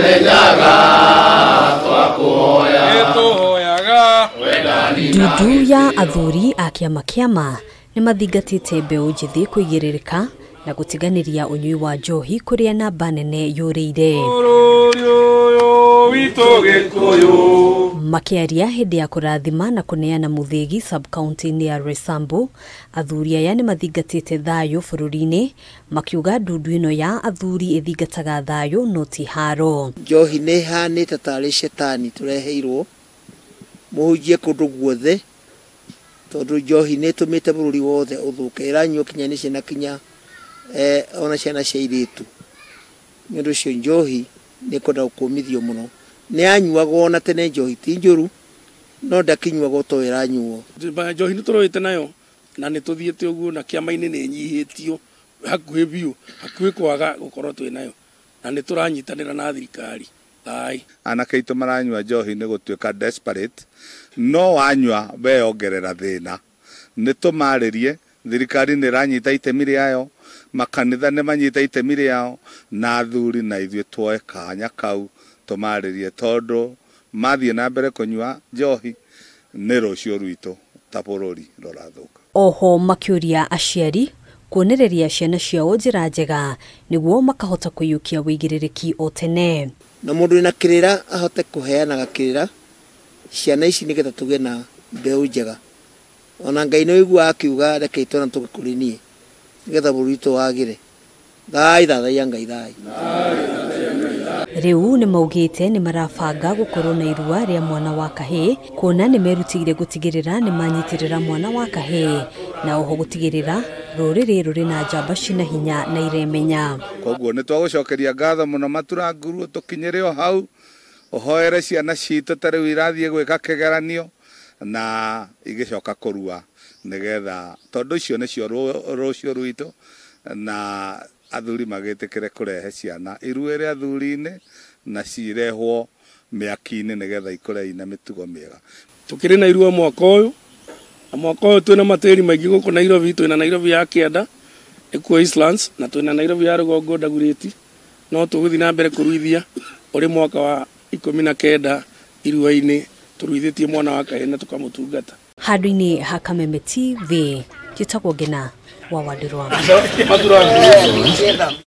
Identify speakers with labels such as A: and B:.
A: Dudu ya athuri a kiama kiama ni mathingatite mbeu njithi kuigiririka na gutiganiria unyui wa njohi kuria namba nene yuriire. Makiaria hindi ya kurathima na kuneana muthigi sub-county ya Roysambu, athuri aya ni mathingatite thayo bururi-ini, makiuga ndudu ino ya athuri ithingataga thayo no ti haro.
B: Njohi ni hanite tari shetani tureheirwo muhujie kundu guothe tondu njohi ni tumite bururi wothe uthuke iranyuo kinya ni ciana kinya ona ciana cia iritu ni undu cio njohi ni kwenda gukumithio muno ni anyuagwo na tene njohi ti njuru no ndakinyuagwo to iranyuo
C: njohi ni turoite nayo na ni tuthiete uguo na kiama-ini ni nyihitio hakuhi biu hakuhi kwaga gukorwo twi nayo na ni turanyitanira na thirikari.
D: Anake itu maranyua njohi ni gutuika desperate no wanyua weongerera thina ni tumaririe thirikari ni ranyita itemi riayo makanitha ni manyita itemi riao na athuri na ithue twoe kanya kau tumaririe tondu mathie na mbere kunyua njohi ni rucio rwitu ta bururi rurathuka.
A: Oho makiuria aciari kuonereria ciana ciao njira njega niguo makahota kuyukia wigiririki o tene
B: na mundu ina kirira ahote kuheana gakirira ciana ici nigetha tuge na mbeu njega ona Ngai no igua akiuga reke itona tugakurinie nigetha burito wagire thai ya Ngai thai.
A: Riu ni maugite ni marabanga gukorwo na irua ria mwana wa kahi kuona ni merutigire gutigirira ni manyitirira mwana wa kahi na oho gutigirira ruriri ruri na njamba cina hinya na iremenya.
D: Koguo ni twagucokeria ngatho muno matura nguru tukinyire o hau ohoere ciana citu tari irathie gwika kigeranio na igicoka kurua nigetha tondu icio nicio rucio rwitu na athuri magitikire kurehe ciana iruere athuri-ini na cirehwo miaki-ini nigetha ikure ina mitugo miega.
C: Tukiri na irua mwaka uyu na mwaka uyu twina materi maingi guku Nairobi, twina Nairobi ya kianda ikuo Eastlands na twina Nairobi ya rugongo Dagoretti no tuguthi na mbere kuruithia uri mwaka wa 19 irua-ini turuithitie mwana wa kahi na tukamutungata
A: handu-ini ha Kameme TV njitagwo Ngina wa Wandirwa.